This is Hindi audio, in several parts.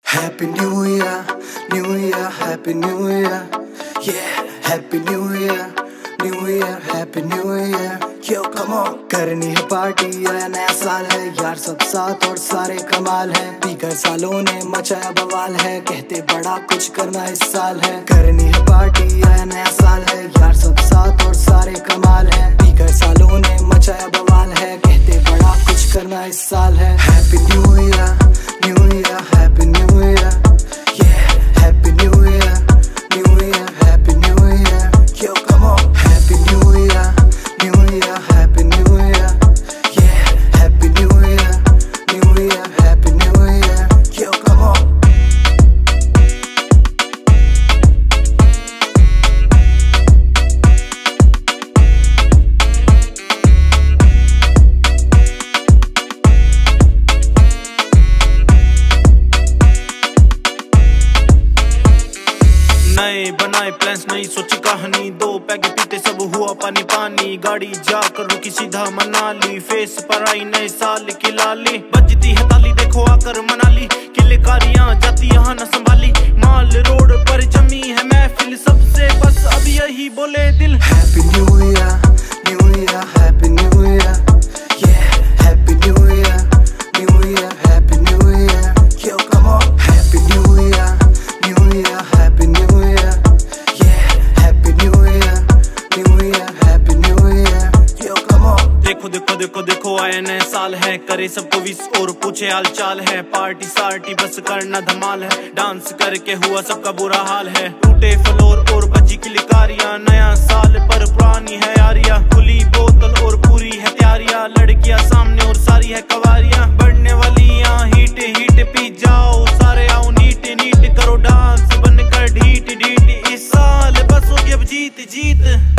Happy New Year, New Year, Happy New Year. Yeah, Happy New Year, New Year, Happy New Year. Yo, come on. करनी है पार्टी, आया नया साल है, यार सब साथ और सारे कमाल है। बीकर सालों ने मचाया बवाल है, कहते बड़ा कुछ करना इस साल है। करनी है पार्टी, आया नया साल है, यार सब साथ और सारे कमाल है। बीकर सालों ने मचाया बवाल है, कहते बड़ा कुछ करना इस साल है। Happy New Year, New Year, Happy New Year. Yeah, Happy New Year, New Year, Happy New Year. Yo, come on. Happy New Year, New Year, Happy New Year. Yeah, Happy New Year, New Year, Happy New Year. Yo, come on. नए बनाए प्लान्स, नई सोची कहानी, दो पैग पीते सब हुआ पानी पानी। गाड़ी जाकर रुकी सीधा मनाली, फेस पर आई नए साल की लाली। बजती है ताली देखो आकर मनाली, किलकारियां जाती यहाँ न संभाली। माल रोड पर जमी है महफिल, सबसे बस अब यही बोले दिल। Happy New Year, New Year, Happy New Year. Yeah, Happy New Year, New Year, Happy New Year. Yo, come on. Happy New Year, New Year, Happy New Year. Yeah, Happy New Year, New Year, Happy New Year. Yo, come on. देखो देखो देखो देखो आया नया साल है, करे सबको विश और पूछे हाल चाल है। पार्टी सार्टी बस करना धमाल है, डांस करके हुआ सबका बुरा हाल है। टूटे फ्लोर और बची किलकारियां, नया साल पर पुरानी है यारियां। खुली बोतल और पूरी है तैयारियां, लड़कियां सामने और सारी है कवारियां। बढ़ने वाली यहाँ हीट हीट पी जाओ सारे, आओ नीट नीट करो डांस बनकर ढीट ढीट। इस साल बस हो गया अब जीत जीत।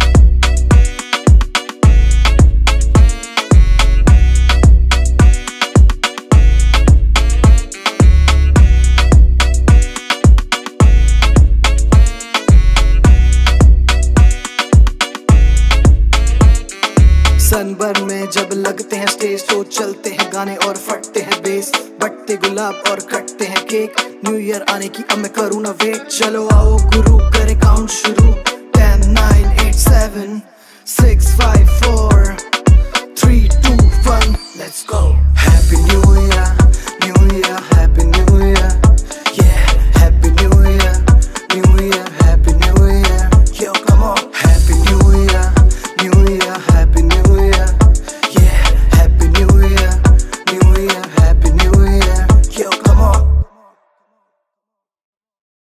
सनबर में जब लगते हैं स्टेज तो चलते हैं गाने और फटते हैं बेस। बटते गुलाब और कटते हैं केक, न्यू ईयर आने की अब मैं करूँ ना वेट। चलो आओ गुरु करें काउंट शुरू, 10 9 8 7 6 5 4 3 2 1 let's go. Happy New Year.